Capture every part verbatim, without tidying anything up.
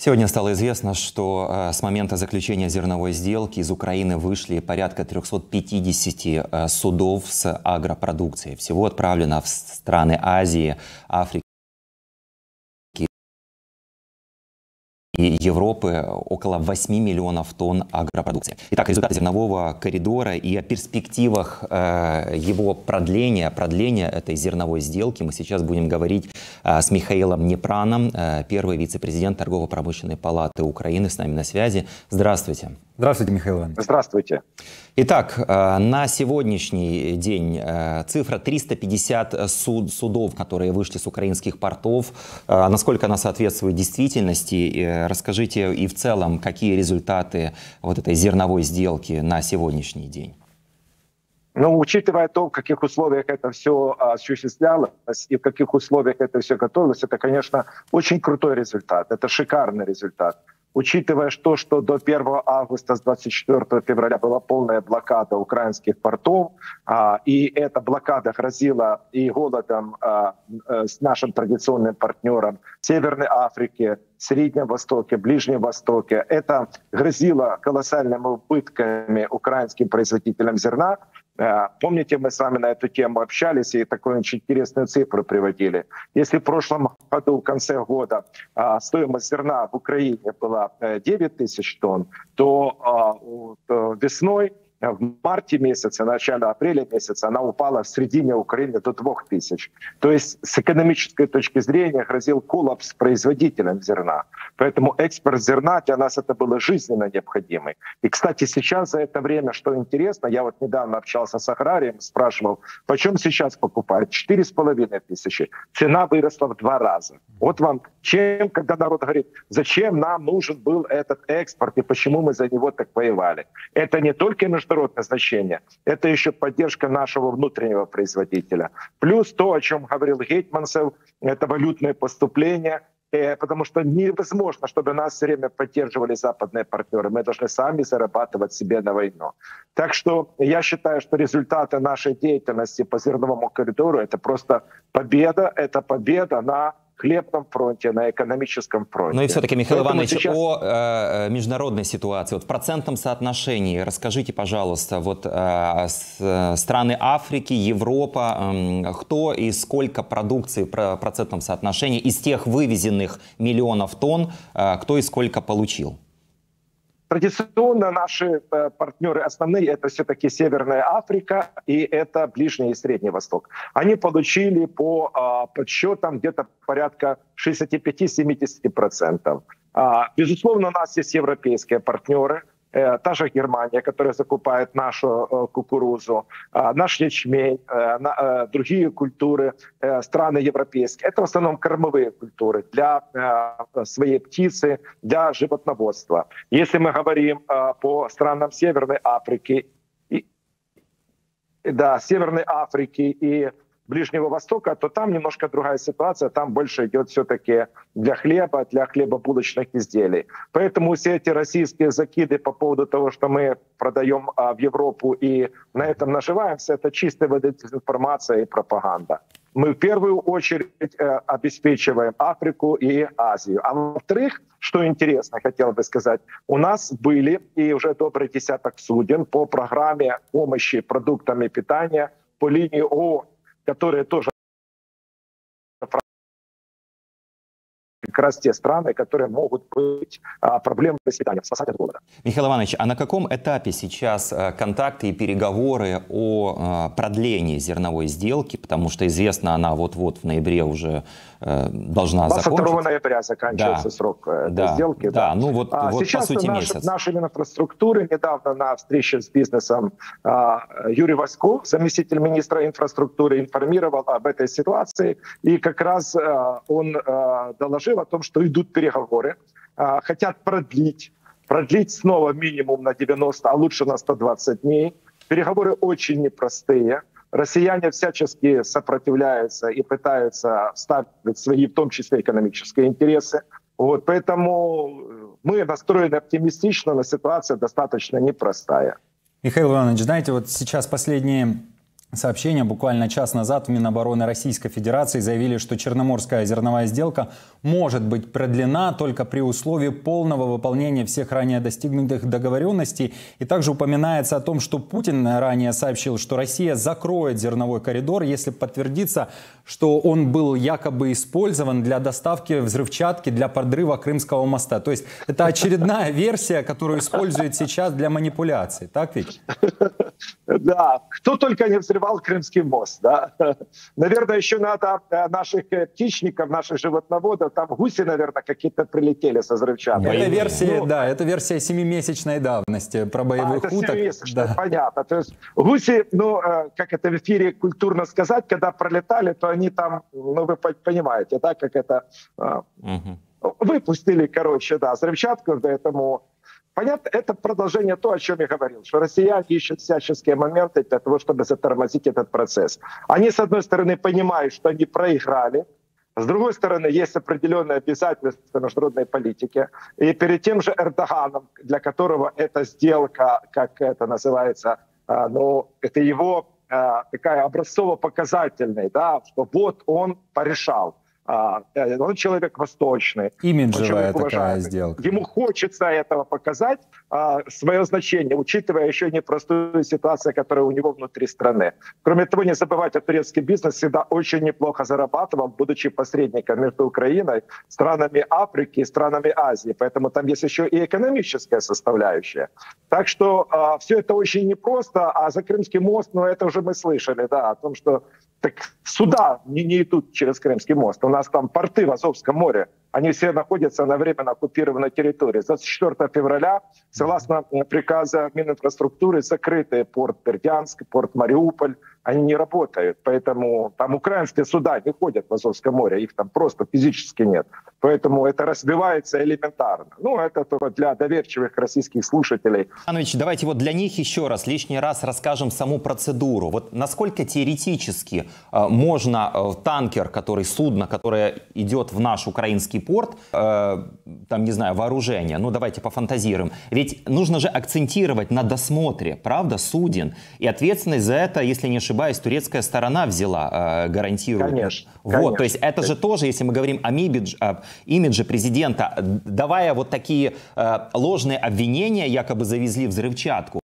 Сегодня стало известно, что э, с момента заключения зерновой сделки из Украины вышли порядка трёхсот пятидесяти э, судов с агропродукцией. Всего отправлено в страны Азии, Африки и Европы около восьми миллионов тонн агропродукции. Итак, результаты зернового коридора и о перспективах э, его продления, продления этой зерновой сделки мы сейчас будем говорить э, с Михаилом Непраном, э, первый вице-президент Торгово-промышленной палаты Украины, с нами на связи. Здравствуйте. Здравствуйте, Михаил Иванович. Здравствуйте. Итак, на сегодняшний день цифра триста пятьдесят суд, судов, которые вышли с украинских портов. Насколько она соответствует действительности? Расскажите и в целом, какие результаты вот этой зерновой сделки на сегодняшний день? Ну, учитывая то, в каких условиях это все осуществлялось и в каких условиях это все готовилось, это, конечно, очень крутой результат. Это шикарный результат. Учитывая то, что до первого августа с двадцать четвёртого февраля была полная блокада украинских портов, и эта блокада грозила и голодом с нашим традиционным партнером в Северной Африке, Среднем Востоке, Ближнем Востоке, это грозило колоссальными убытками украинским производителям зерна. Помните, мы с вами на эту тему общались и такую очень интересную цифру приводили. Если в прошлом году, в конце года, стоимость зерна в Украине была девять тысяч тонн, то весной, в марте месяце, начале апреля месяца, она упала в середине Украины до двух тысяч. То есть с экономической точки зрения грозил коллапс производителям зерна. Поэтому экспорт зерна для нас это было жизненно необходимый. И, кстати, сейчас за это время, что интересно, я вот недавно общался с аграрием, спрашивал, почем сейчас покупают? Четыре с половиной тысячи. Цена выросла в два раза. Вот вам чем, когда народ говорит, зачем нам нужен был этот экспорт и почему мы за него так воевали. Это не только международное значение, это еще поддержка нашего внутреннего производителя. Плюс то, о чем говорил Гетманцев, это валютное поступление, потому что невозможно, чтобы нас все время поддерживали западные партнеры. Мы должны сами зарабатывать себе на войну. Так что я считаю, что результаты нашей деятельности по зерновому коридору — это просто победа, это победа на хлебном фронте, на экономическом фронте. Но и все-таки, Михаил Поэтому Иванович, сейчас... о э, международной ситуации, вот в процентном соотношении расскажите, пожалуйста, вот э, с, э, страны Африки, Европа, э, кто и сколько продукции в процентном соотношении из тех вывезенных миллионов тонн, э, кто и сколько получил? Традиционно наши партнеры основные — это все-таки Северная Африка и это Ближний и Средний Восток. Они получили по а, подсчетам где-то порядка шестидесяти пяти — семидесяти процентов. А, безусловно, у нас есть европейские партнеры. Та же Германия, которая закупает нашу кукурузу, наш ячмень, другие культуры, страны европейские. Это в основном кормовые культуры для своей птицы, для животноводства. Если мы говорим по странам Северной Африки, да, Северной Африки и Ближнего Востока, то там немножко другая ситуация, там больше идет все-таки для хлеба, для хлебобулочных изделий. Поэтому все эти российские закиды по поводу того, что мы продаем а, в Европу и на этом наживаемся, это чистая дезинформация и пропаганда. Мы в первую очередь э, обеспечиваем Африку и Азию. А во-вторых, что интересно, хотел бы сказать, у нас были и уже добрый десяток суден по программе помощи продуктами питания по линии ООН, которые тоже как раз те страны, которые могут быть а, проблемой с питанием, спасать от голода. Михаил Иванович, а на каком этапе сейчас а, контакты и переговоры о а, продлении зерновой сделки? Потому что известно, она вот-вот в ноябре уже а, должна закончиться. двадцать второго ноября заканчивается да. срок этой да. сделки. Да, да. ну вот, а вот сейчас по сути наш, месяц. Наши Мининфраструктуры недавно на встрече с бизнесом а, Юрий Васьков, заместитель министра инфраструктуры, информировал об этой ситуации. И как раз а, он а, доложил о том, что идут переговоры, а, хотят продлить, продлить снова минимум на девяносто, а лучше на сто двадцать дней. Переговоры очень непростые. Россияне всячески сопротивляются и пытаются ставить свои, в том числе, экономические интересы. Вот, поэтому мы настроены оптимистично, но ситуация достаточно непростая. Михаил Иванович, знаете, вот сейчас последние сообщение. Буквально час назад в Минобороны Российской Федерации заявили, что Черноморская зерновая сделка может быть продлена только при условии полного выполнения всех ранее достигнутых договоренностей. И также упоминается о том, что Путин ранее сообщил, что Россия закроет зерновой коридор, если подтвердится, что он был якобы использован для доставки взрывчатки для подрыва Крымского моста. То есть это очередная версия, которую используют сейчас для манипуляций. Так ведь? Да, кто только не взрывал Крымский мост, да. Наверное, еще надо наших птичников, наших животноводов, там гуси, наверное, какие-то прилетели со взрывчаткой. Это версия, ну, да, это версия семимесячной давности про боевых а, это уток. Да. Понятно. То есть гуси, ну, как это в эфире культурно сказать, когда пролетали, то они там, ну, вы понимаете, да, как это, угу. выпустили, короче, да, взрывчатку, поэтому... Понятно, это продолжение того, о чем я говорил, что россияне ищут всяческие моменты для того, чтобы затормозить этот процесс. Они, с одной стороны, понимают, что они проиграли, с другой стороны, есть определенные обязательства международной политики. И перед тем же Эрдоганом, для которого эта сделка, как это называется, ну, это его такая образцово-показательная, да, что вот он порешал. Он человек восточный. Имиджевая такая сделка. Ему хочется этого показать, свое значение, учитывая еще непростую ситуацию, которая у него внутри страны. Кроме того, не забывайте, турецкий бизнес всегда очень неплохо зарабатывал, будучи посредником между Украиной, странами Африки и странами Азии. Поэтому там есть еще и экономическая составляющая. Так что все это очень непросто. А за Крымский мост, ну это уже мы слышали, да, о том, что так суда не, не идут через Крымский мост. У нас там порты в Азовском море, они все находятся на временно оккупированной территории. С двадцать четвёртого февраля, согласно приказу Мининфраструктуры, закрытые порт Бердянск, порт Мариуполь, они не работают. Поэтому там украинские суда не ходят в Азовском море, их там просто физически нет. Поэтому это разбивается элементарно. Ну, это только для доверчивых российских слушателей. Иванович, давайте вот для них еще раз, лишний раз расскажем саму процедуру. Вот насколько теоретически э, можно э, танкер, который, судно, которое идет в наш украинский порт, э, там, не знаю, вооружение, ну, давайте пофантазируем. Ведь нужно же акцентировать на досмотре, правда, суден. И ответственность за это, если не ошибаюсь, турецкая сторона взяла, э, гарантирует. Конечно. Вот, конечно. То есть это же тоже, если мы говорим о имидже, о имидже президента, давая вот такие э, ложные обвинения, якобы завезли взрывчатку,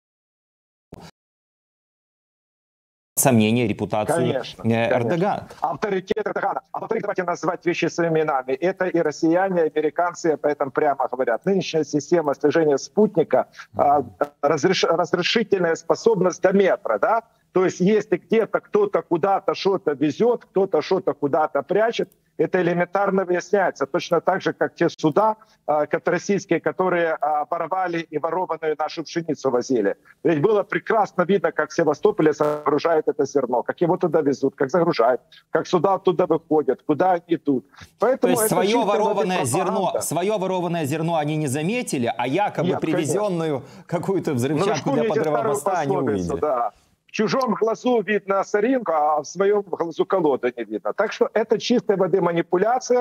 сомнения, репутацию конечно, Эрдогана. Конечно. Авторитет Эрдогана. А во-вторых, давайте назвать вещи своими именами. Это и россияне, и американцы об этом прямо говорят. Нынешняя система слежения спутника, mm-hmm. разреш, разрешительная способность до метра, да? То есть если где-то кто-то куда-то что-то везет, кто-то что-то куда-то прячет, это элементарно выясняется. Точно так же, как те суда российские, которые воровали и ворованную нашу пшеницу возили. Ведь было прекрасно видно, как в Севастополе загружают это зерно, как его туда везут, как загружают, как суда оттуда выходят, куда они идут. Поэтому То есть свое ворованное, зерно, свое ворованное зерно они не заметили, а якобы Нет, привезенную какую-то взрывчатку ну, для подрыва моста они увидели. Да. В чужом глазу видно соринку, а в своем глазу колоду не видно. Так что это чистой воды манипуляция.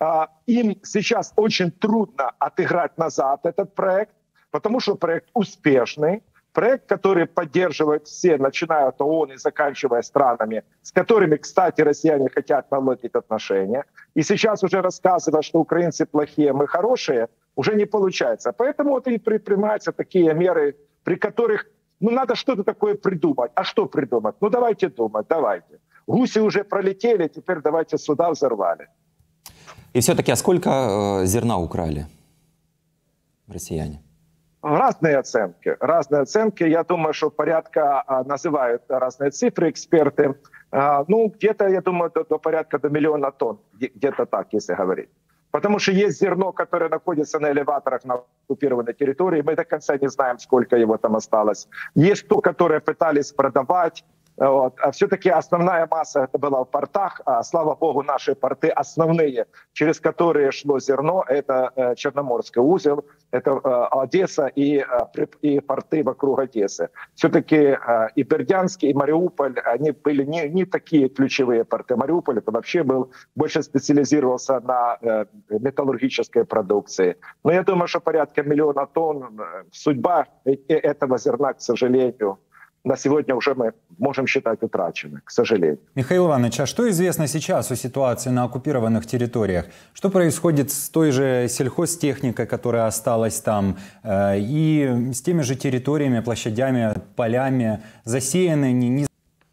Им сейчас очень трудно отыграть назад этот проект, потому что проект успешный. Проект, который поддерживают все, начиная от ООН и заканчивая странами, с которыми, кстати, россияне хотят наладить отношения. И сейчас уже рассказывать, что украинцы плохие, мы хорошие, уже не получается. Поэтому вот и предпринимаются такие меры, при которых ну, надо что-то такое придумать. А что придумать? Ну, давайте думать, давайте. Гуси уже пролетели, теперь давайте суда взорвали. И все-таки, а сколько э, зерна украли россияне? Разные оценки. Разные оценки. Я думаю, что порядка, называют разные цифры эксперты. Ну, где-то, я думаю, до, до порядка до миллиона тонн. Где-то так, если говорить. Потому что есть зерно, которое находится на элеваторах на оккупированной территории. Мы до конца не знаем, сколько его там осталось. Есть то, которое пытались продавать. Вот. А все-таки основная масса это была в портах. А, слава богу, наши порты основные, через которые шло зерно, это э, Черноморский узел, это э, Одесса и, э, и порты вокруг Одессы. Все-таки э, и Бердянск, и Мариуполь, они были не, не такие ключевые порты. Мариуполь это вообще был, больше специализировался на э, металлургической продукции. Но я думаю, что порядка миллиона тонн. Судьба этого зерна, к сожалению, на сегодня уже мы можем считать утраченной, к сожалению. Михаил Иванович, а что известно сейчас о ситуации на оккупированных территориях? Что происходит с той же сельхозтехникой, которая осталась там, и с теми же территориями, площадями, полями, засеянные? Не...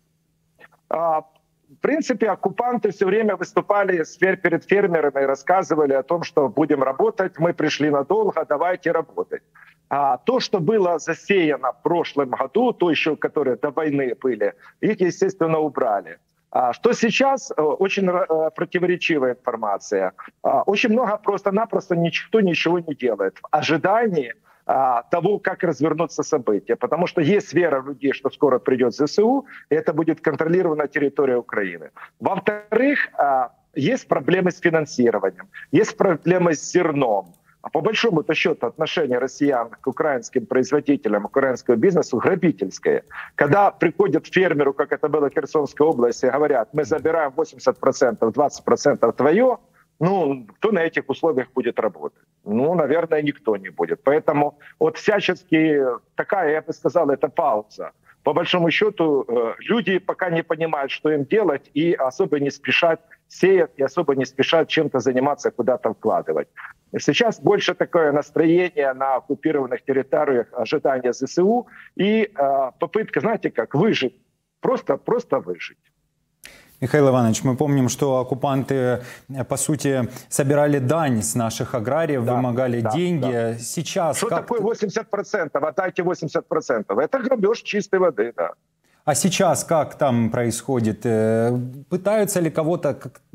А, в принципе, оккупанты все время выступали перед фермерами и рассказывали о том, что будем работать, мы пришли надолго, давайте работать. А то, что было засеяно в прошлом году, то еще, которые до войны были, их, естественно, убрали. А что сейчас? Очень противоречивая информация. Очень много просто-напросто никто ничего не делает в ожидании того, как развернутся события. Потому что есть вера людей, что скоро придет ЗСУ, и это будет контролирована территория Украины. Во-вторых, есть проблемы с финансированием, есть проблемы с зерном. А по большому-то счету отношение россиян к украинским производителям, украинского бизнесу грабительское. Когда приходят к фермеру, как это было в Херсонской области, говорят, мы забираем восемьдесят процентов, двадцать процентов твое, ну, кто на этих условиях будет работать? Ну, наверное, никто не будет. Поэтому вот всячески такая, я бы сказал, это пауза. По большому счету, люди пока не понимают, что им делать, и особо не спешат сеять, и особо не спешат чем-то заниматься, куда-то вкладывать. Сейчас больше такое настроение на оккупированных территориях, ожидания ЗСУ и э, попытка, знаете как, выжить. Просто, просто выжить. Михаил Иванович, мы помним, что оккупанты, по сути, собирали дань с наших аграриев, да, вымогали да, деньги. Да. Сейчас что как... такое восемьдесят процентов? Отдайте восемьдесят процентов. Это грабеж чистой воды, да. А сейчас как там происходит? Пытаются ли кого-то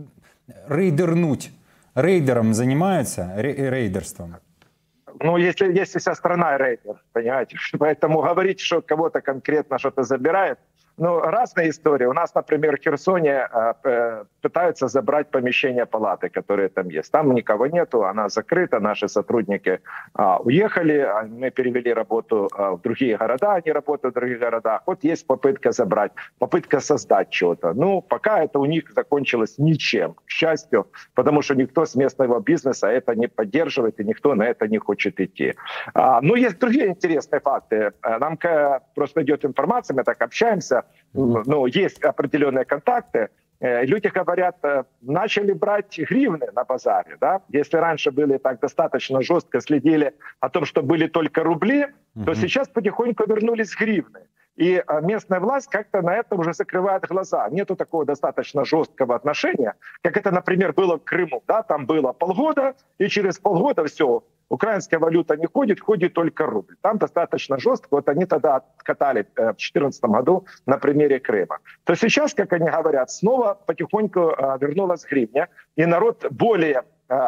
рейдернуть? Рейдером занимаются, рейдерством? Ну, если, если вся страна рейдер, понимаете. Поэтому говорить, что кого-то конкретно что-то забирает, ну, разные истории. У нас, например, в Херсоне э, пытаются забрать помещение палаты, которые там есть. Там никого нету, она закрыта, наши сотрудники э, уехали, мы перевели работу э, в другие города, они работают в других городах. Вот есть попытка забрать, попытка создать что-то. Ну, пока это у них закончилось ничем, к счастью, потому что никто с местного бизнеса это не поддерживает, и никто на это не хочет идти. А, ну, есть другие интересные факты. Нам просто идет информация, мы так общаемся, ну, есть определенные контакты. Люди говорят, начали брать гривны на базаре. Да? Если раньше были так достаточно жестко следили о том, что были только рубли, uh-huh. то сейчас потихоньку вернулись гривны. И местная власть как-то на это уже закрывает глаза. Нету такого достаточно жесткого отношения, как это, например, было в Крыму. Да? Там было полгода, и через полгода все, украинская валюта не ходит, ходит только рубль. Там достаточно жестко. Вот они тогда откатали в две тысячи четырнадцатом году на примере Крыма. То сейчас, как они говорят, снова потихоньку вернулась гривня, и народ более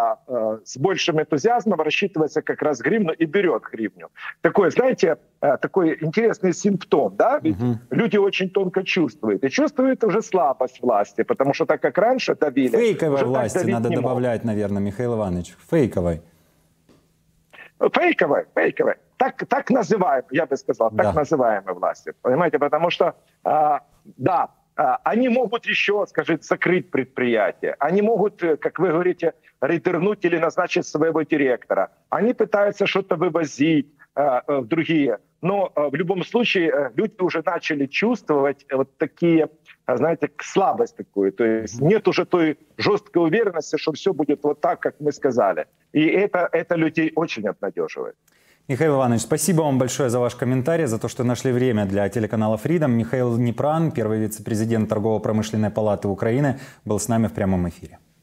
с большим энтузиазмом рассчитывается как раз гривну и берет гривню. Такой, знаете, такой интересный симптом, да? Ведь угу. люди очень тонко чувствуют. И чувствуют уже слабость власти, потому что так как раньше давили... Фейковой власти надо добавлять, наверное, Михаил Иванович. Фейковой. Фейковой, фейковой. Так, так называемой, я бы сказал, да. так называемой власти. Понимаете, потому что, а, да, а, они могут еще, скажем, закрыть предприятие. Они могут, как вы говорите, рейдернуть или назначить своего директора. Они пытаются что-то вывозить а, в другие. Но а, в любом случае а, люди уже начали чувствовать вот такие, а, знаете, слабость такую. То есть mm-hmm. нет уже той жесткой уверенности, что все будет вот так, как мы сказали. И это, это людей очень обнадеживает. Михаил Иванович, спасибо вам большое за ваш комментарий, за то, что нашли время для телеканала Freedom. Михаил Днепран, первый вице-президент Торгово-промышленной палаты Украины, был с нами в прямом эфире.